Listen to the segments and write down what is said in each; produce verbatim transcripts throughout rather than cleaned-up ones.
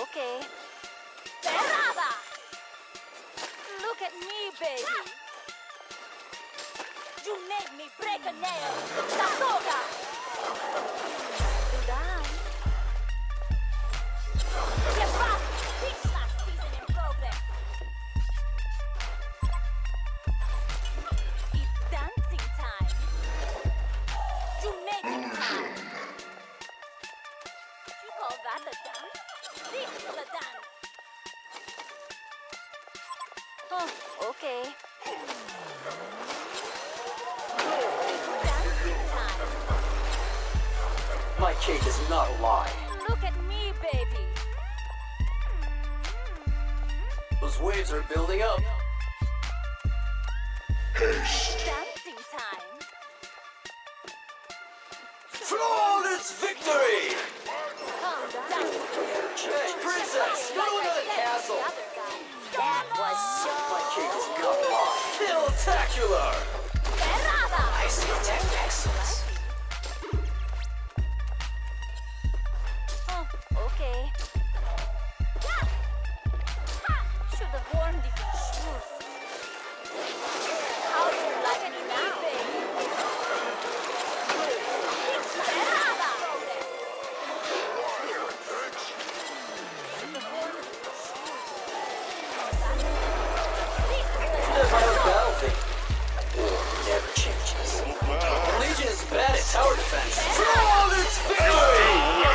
okay. Perrada! Look at me, baby. You made me break a nail. Sasoga! Do that. Get back! This last season in progress. It's dancing time. You made it time. You call that a dance? This is a dance. Oh, okay. Dancing time. My cake is not a lie. Look at me, baby. Those waves are building up. Dancing time. Flawless victory! Calm down. Hey, princess, go to the castle! That was so. My cake is not a lie. Kill-tacular! Perrada! I see tech excellence. Oh, okay. Should have worn different shoes. How do you like it now, baby? Perrada! The battlefield never changes. The Legion is bad at tower defense. Flawless victory!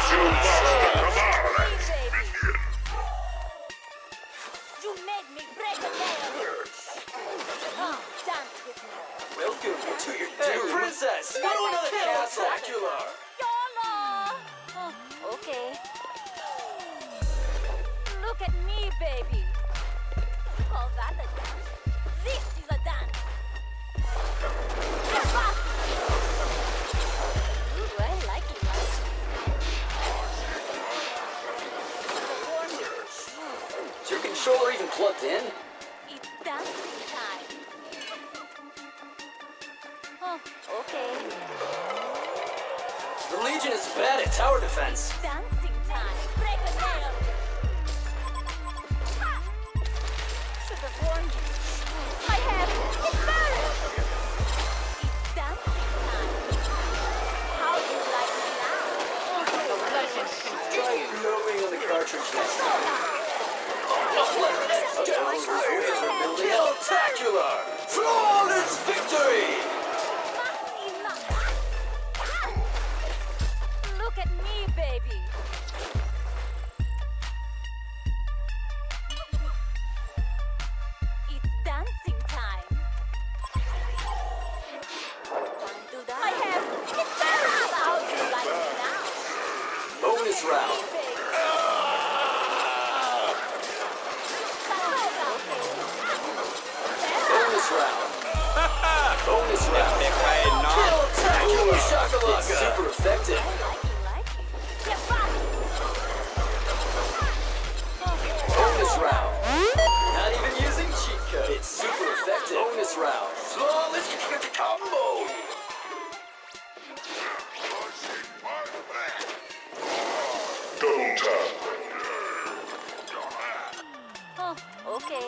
You made me break a nail. Oh, dance with me. Welcome to your doom. Hey, princess, go to the castle! YOLO! Oh, okay. Look at me, baby. You call that a dance? This is a dance. Get back! Ooh, I like it. Is your controller even plugged in? It's dancing time. Oh, okay. The Legion is bad at tower defense. Dancing time. Break a nail. Should have warned you. I have. It's better. It's dancing time. How do you like me now? Try blowing on the cartridge next time. Kill-tacular! Flawless victory! Look at me, baby. It's dancing time. One to the I have. It's better. How do you like me now? Bonus round. Bonus round. Bonus round. Kill-tacular! It's super effective. Bonus round. Not even using cheat code. It's super effective. Bonus round. Flawless combo. Double tap. Oh, okay.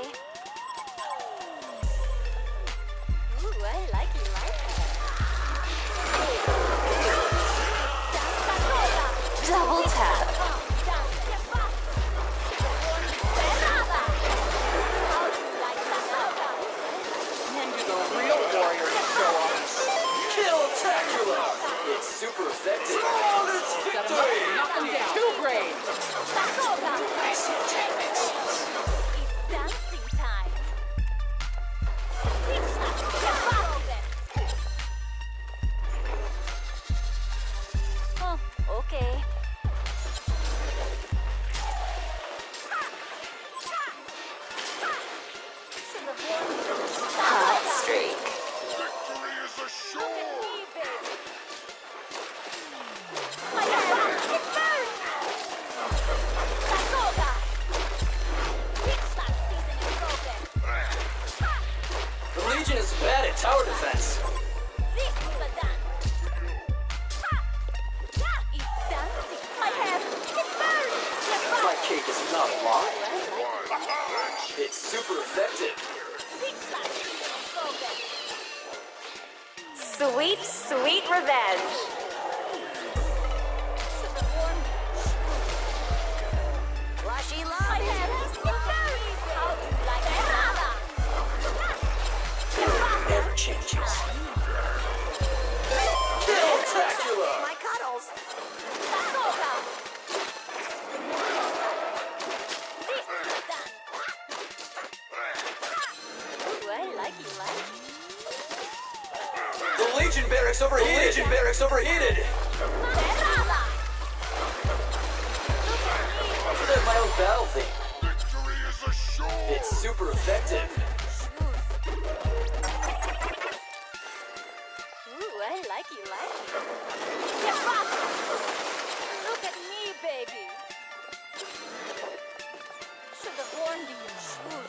Ooh, I like it, like it. Double tap. Kill-tacular! It's super effective. Flawless victory! Knock them down. Two grade. I see techniques. It's dancing time. cake is not a lie. It's super effective. Sweet, sweet revenge. Flashy love. How do you like it? Never changes. Spectacular! My cuddles. Ooh, I like it, like it. The Legion barracks overheated! The Legion barracks overheated! I should have my own battle theme. Victory is assured! It's super effective. Ooh, I like it, like it. Get up! Look at me, baby. Should have worn these shoes.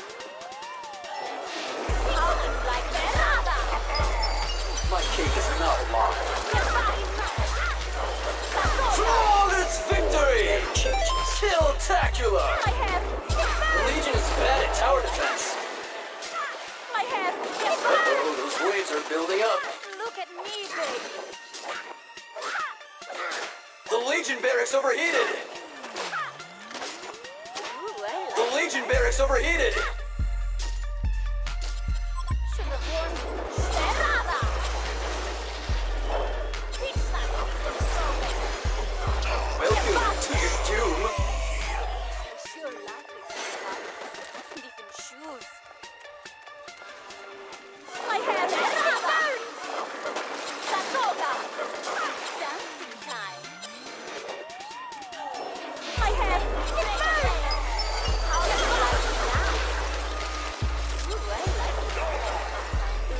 How do you like that? My cake is not a lie. Flawless victory! Never changes. Killtacular! My head. The Legion is bad at tower defense. My head. Oh, those waves are building up. Look at me, baby. The Legion barracks overheated! Ooh, I like The Legion barracks overheated! Should have worn these shoes. Welcome to your doom. I sure like it. Different shoes. My hair is Satoga. Dancing time. My hair is How do you like it now? Ooh, I like it. Do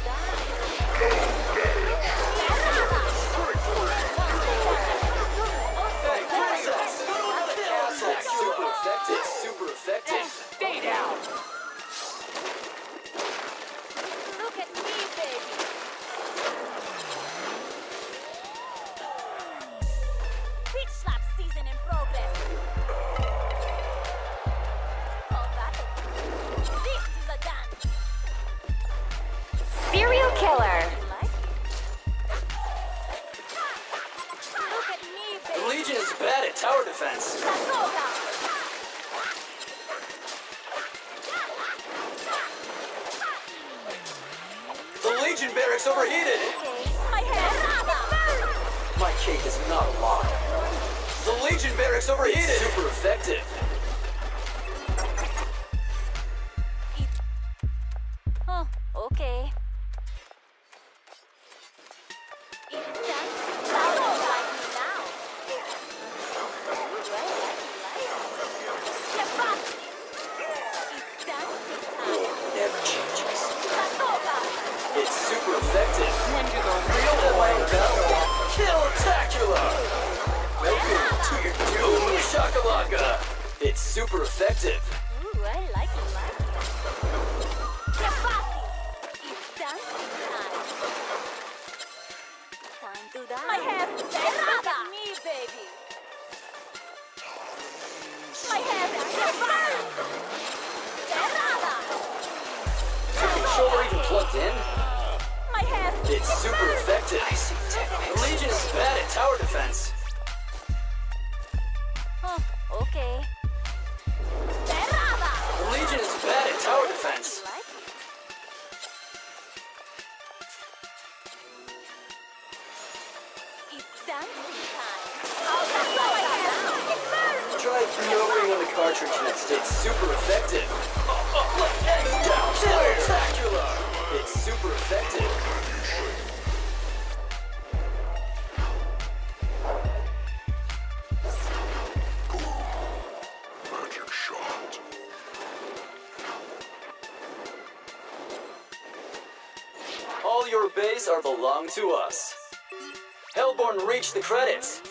Hey, princess! Killtac, super effective, super effective. Stay down! Look at me, baby. Beach slap season in progress. Oh, that. This is a dance. Serial killer. Like it? Look at me, The baby. Legion is bad at tower defense. Satoga. The Legion barracks overheated! Okay, my hair. My cake is not a lie. The Legion barracks overheated! It's super effective. Oh, okay. It's done. Satoga like me now. Ooh, I like it, like it. Step back. It's dancing time. Never changes. Satoga. It's super effective. When do the Real Dwayne Bell. Killtacular! Welcome to your doom, Shakalaka! It's super effective. Ooh, I like it, like it. Get back. It's dancing time. Time to dance. My hair. Look at me, baby. My hair. Get back. Is your shoulder even plugged in? My hair. It's super effective. The Legion is bad at tower defense. Oh, okay. The Legion is bad at tower defense. Like it? It's dancing time. Oh, that's all I have. Try reopening on the cartridge next. It's super effective. Oh, oh, look, eggs down. Killtacular! It's super effective. Magic shot. All your bays are belong to us. Hellborn reached the credits.